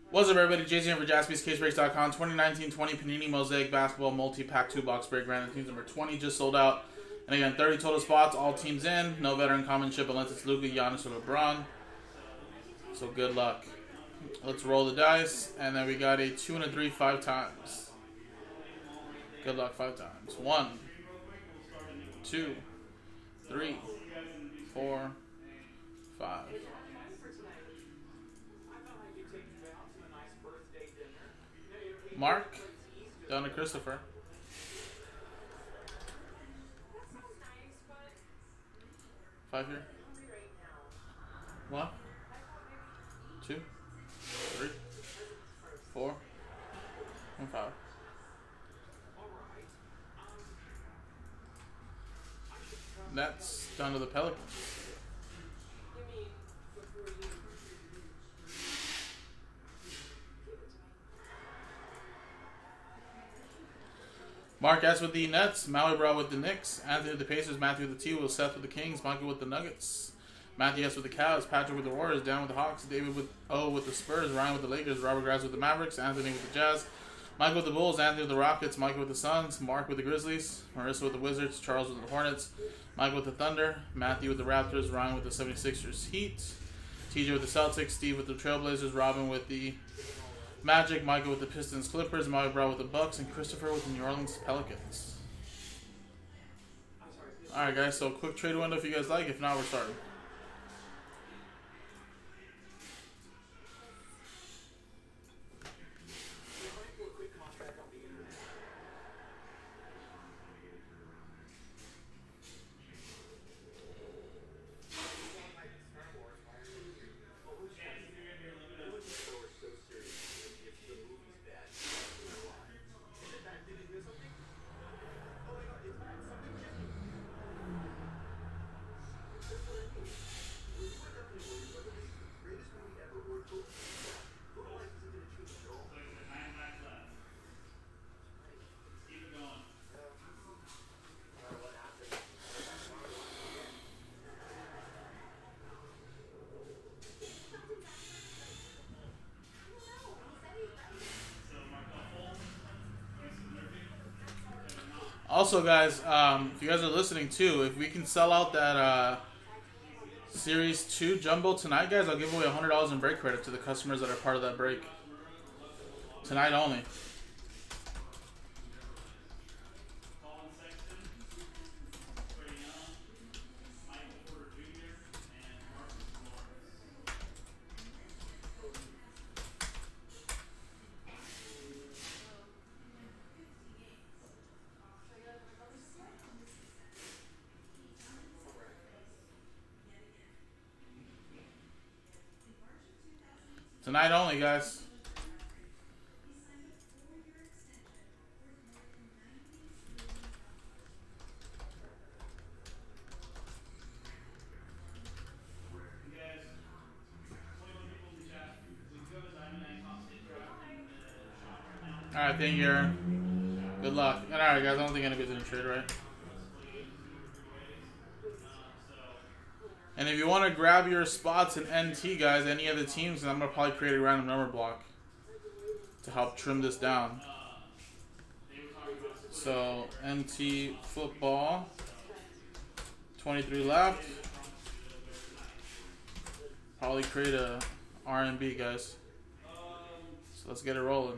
What's up, everybody? Jason here for JaspysCaseBreaks.com. 2019-20 Panini Mosaic Basketball Multi-Pack 2-Box Break. Random teams number 20 just sold out. And again, 30 total spots, all teams in. No veteran common ship unless it's Luka, Giannis, or LeBron. So good luck. Let's roll the dice. And then we got a 2 and a 3 5 times. Good luck 5 times. 1, 2, 3, 4, 5. Mark, down to Christopher. Five here. 1, 2, 3, 4, and 5. That's down to the Pelicans. Mark S with the Nets, Maui Brow with the Knicks, Anthony with the Pacers, Matthew with the T, Will Seth with the Kings, Michael with the Nuggets, Matthew S with the Cavs, Patrick with the Warriors, Dan with the Hawks, David with O with the Spurs, Ryan with the Lakers, Robert Grass with the Mavericks, Anthony with the Jazz, Michael with the Bulls, Anthony with the Rockets, Michael with the Suns, Mark with the Grizzlies, Marissa with the Wizards, Charles with the Hornets, Michael with the Thunder, Matthew with the Raptors, Ryan with the 76ers Heat, TJ with the Celtics, Steve with the Trailblazers, Robin with the Magic, Michael with the Pistons Clippers, Maui Brow with the Bucks, and Christopher with the New Orleans Pelicans. Alright guys, so quick trade window if you guys like. If not, we're starting. Also, guys, if you guys are listening too, if we can sell out that Series 2 Jumbo tonight, guys, I'll give away $100 in break credit to the customers that are part of that break. Tonight only. Tonight only, guys. Alright, thank you, Aaron. Good luck. Alright, guys, I don't think anybody's going to trade, right? And if you want to grab your spots in NT, guys, any other teams, I'm going to probably create a random number block to help trim this down. So, NT football, 23 left. Probably create a R&B, guys. So let's get it rolling.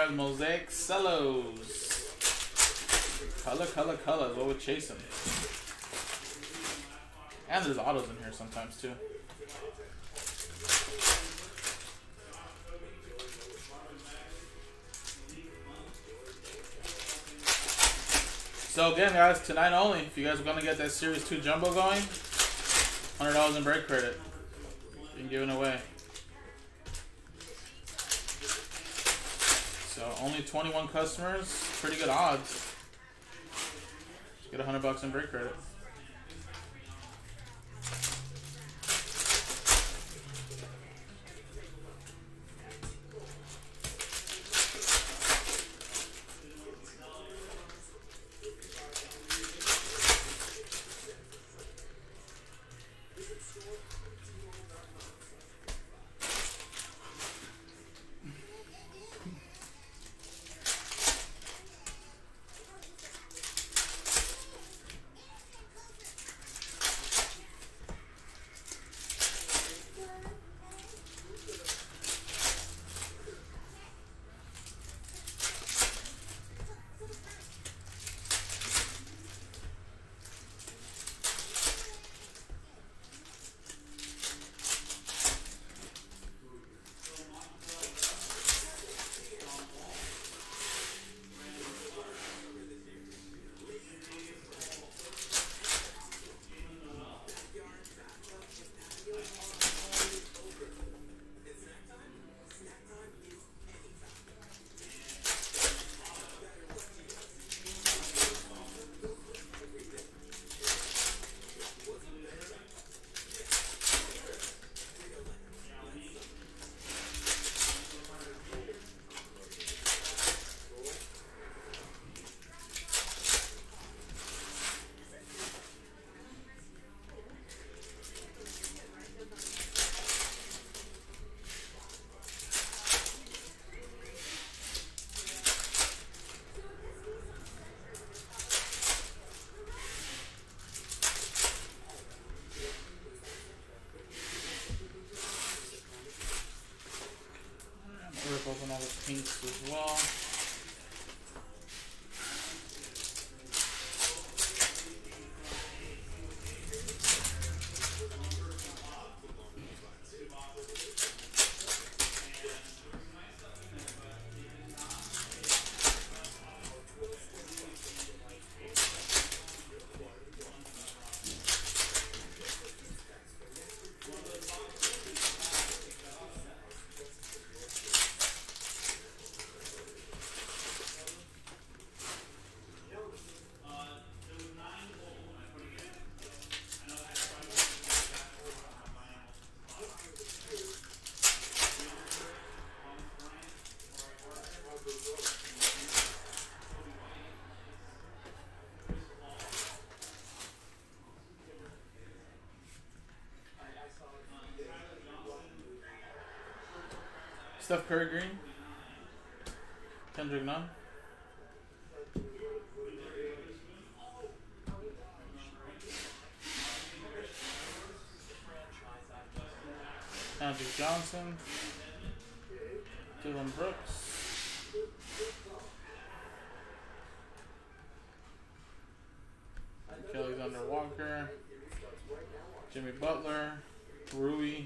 25 Mosaic Cellos. Color. What would chase him? And there's autos in here sometimes too. So again, guys, tonight only. If you guys are gonna get that Series 2 Jumbo going, $100 in break credit. Being given away. So only 21 customers. Pretty good odds. Get $100 in break credit. Rip open all the pinks as well. Steph Curry green. Kendrick Nunn. Magic Johnson. Dylan Brooks. Alexander Walker. Jimmy Butler. Rui.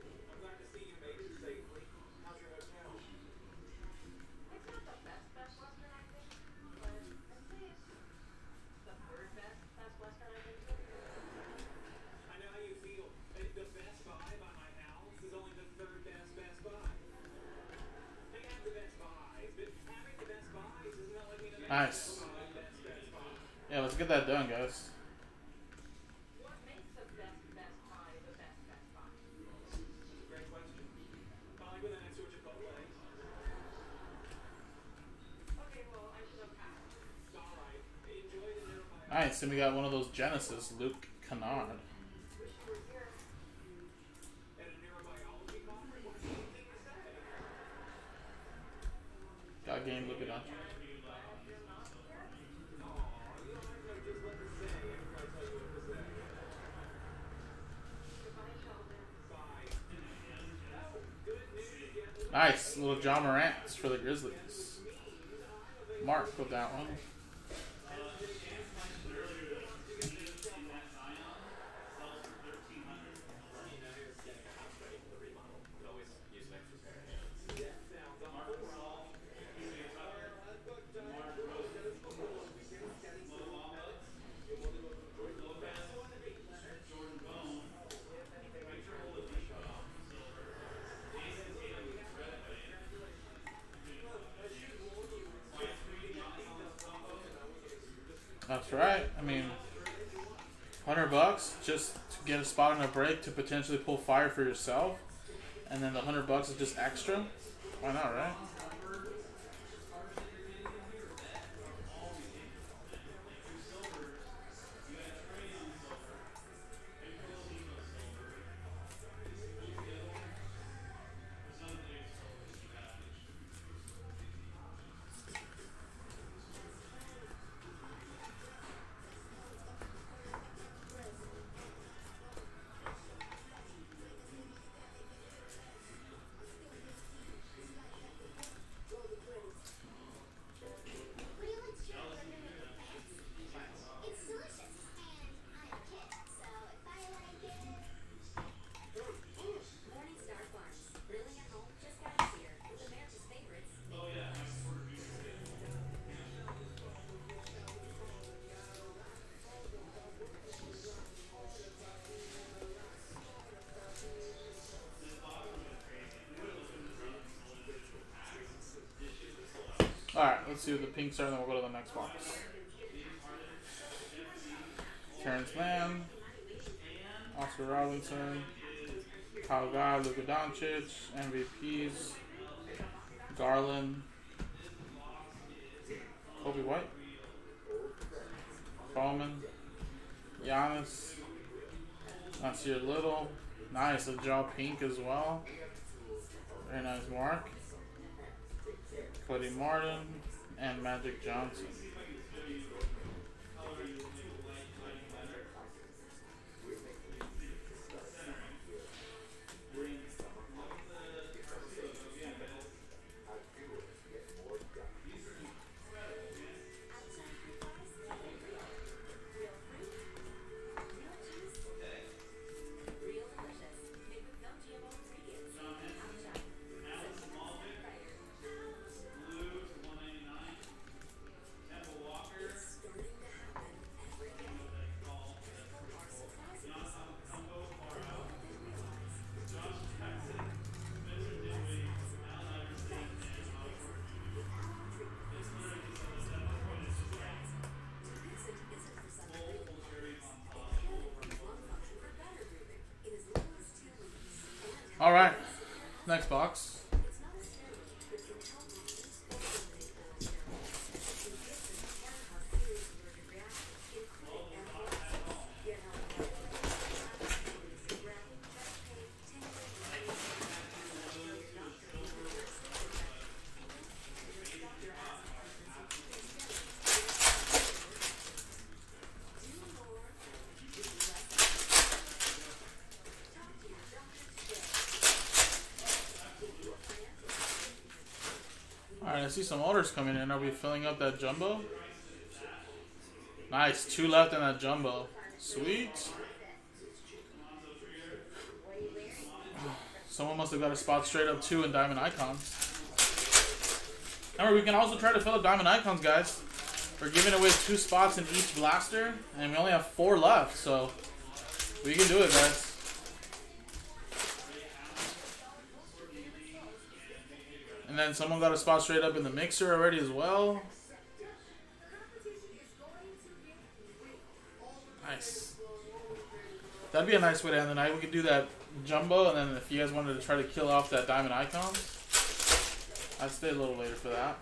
Nice. Yeah, let's get that done, guys. What makes the best buy the best buy? Great question. Probably with an extra Chipotle. Okay, well, I should have passed. All right. Enjoy the dinner. Nice, and we got one of those Genesis, Luke Kennard. Wish you were here. At a neurobiology conference? What do you think to say? Got game looking on. Nice, little John Morant for the Grizzlies. Mark with that one. That's right. I mean, $100 just to get a spot on a break to potentially pull fire for yourself, and then the $100 is just extra. Why not, right? Alright, let's see what the pinks are, and then we'll go to the next box. Terrence Mann, Oscar Robinson, Kyle Guy, Luka Doncic, MVPs, Garland, Kobe White, Bowman, Giannis, Nasir Little, nice, a jaw pink as well, very nice mark. Cody Martin and Magic Johnson. All right, next box. Alright, I see some orders coming in. Are we filling up that jumbo? Nice, 2 left in that jumbo. Sweet. Someone must have got a spot straight up 2 in Diamond Icons. Remember, we can also try to fill up Diamond Icons, guys. We're giving away 2 spots in each blaster, and we only have 4 left, so we can do it, guys. And then someone got a spot straight up in the mixer already as well. Nice. That'd be a nice way to end the night. We could do that jumbo, and then if you guys wanted to try to kill off that Diamond Icon, I'd stay a little later for that.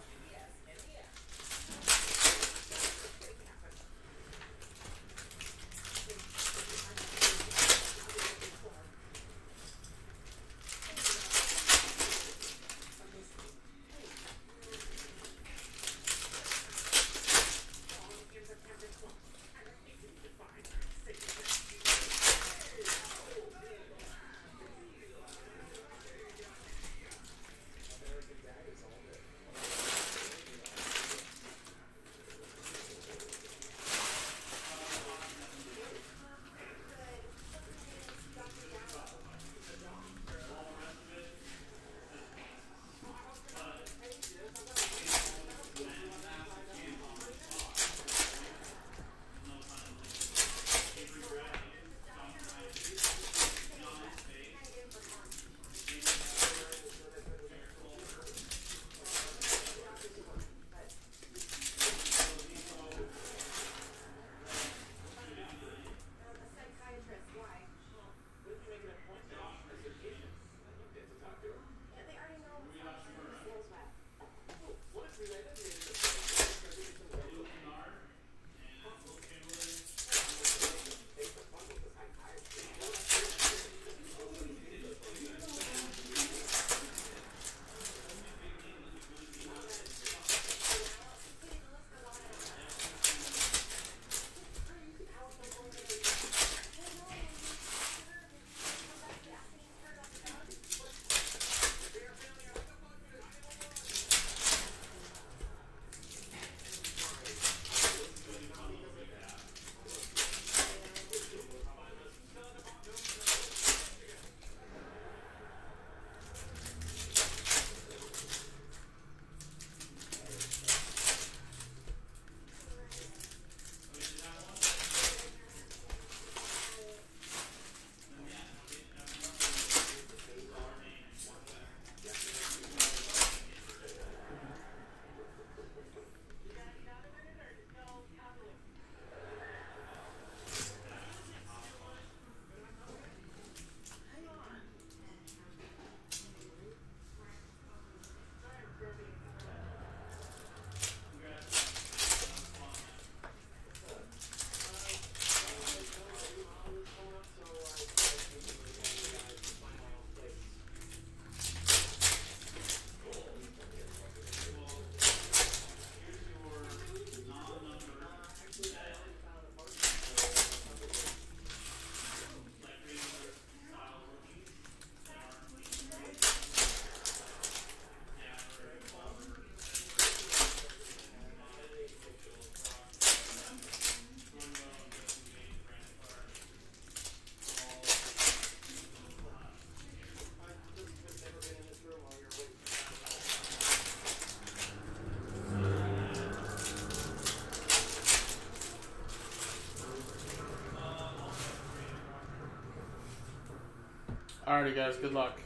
Alrighty, guys. Good luck.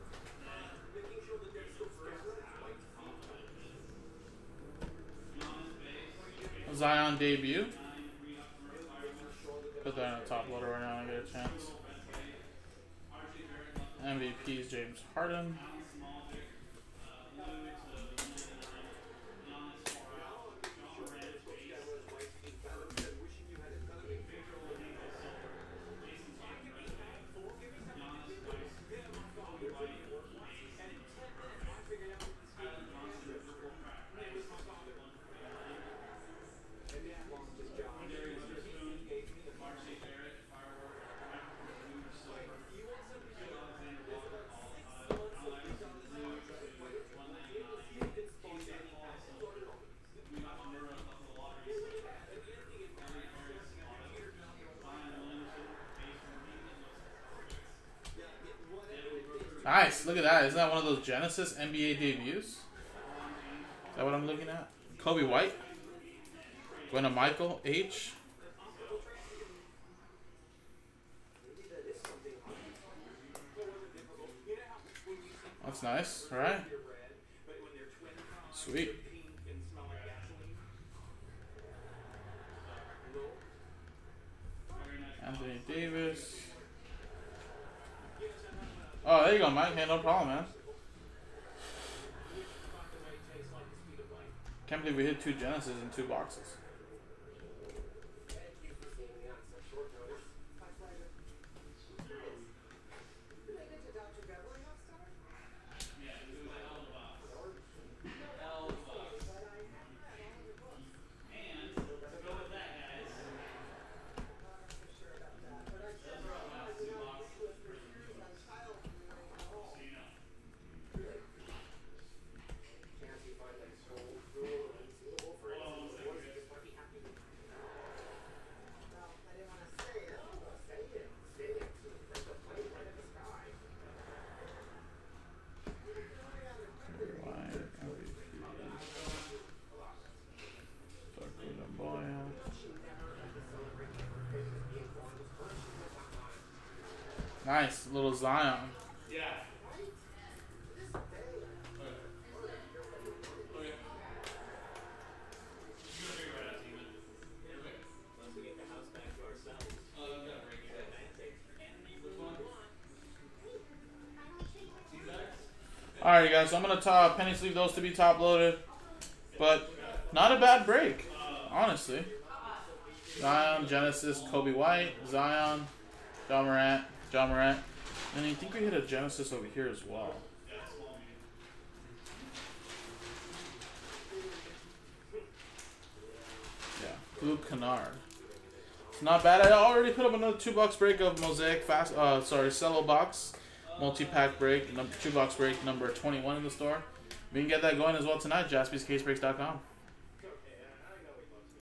Zion debut. Put that in the top loader right now and I get a chance. MVP's James Harden. Nice, look at that. Isn't that one of those Genesis NBA debuts? Is that what I'm looking at? Kobe White. Going to Michael H. That's nice, right? Sweet. Anthony Davis. Oh, there you go, Mike. Hey, no problem, man. Can't believe we hit 2 Genesis in 2 boxes. Nice little Zion. Yeah. Alright, guys, so I'm going to penny sleeve those to be top loaded. But not a bad break, honestly. Zion, Genesis, Kobe White, Zion, John Morant. And I think we hit a Genesis over here as well. Yeah, Luke Kennard. It's not bad. I already put up another $2 break of Mosaic cello box. Multi-pack break, 2 box break number 21 in the store. We can get that going as well tonight, JaspysCaseBreaks.com.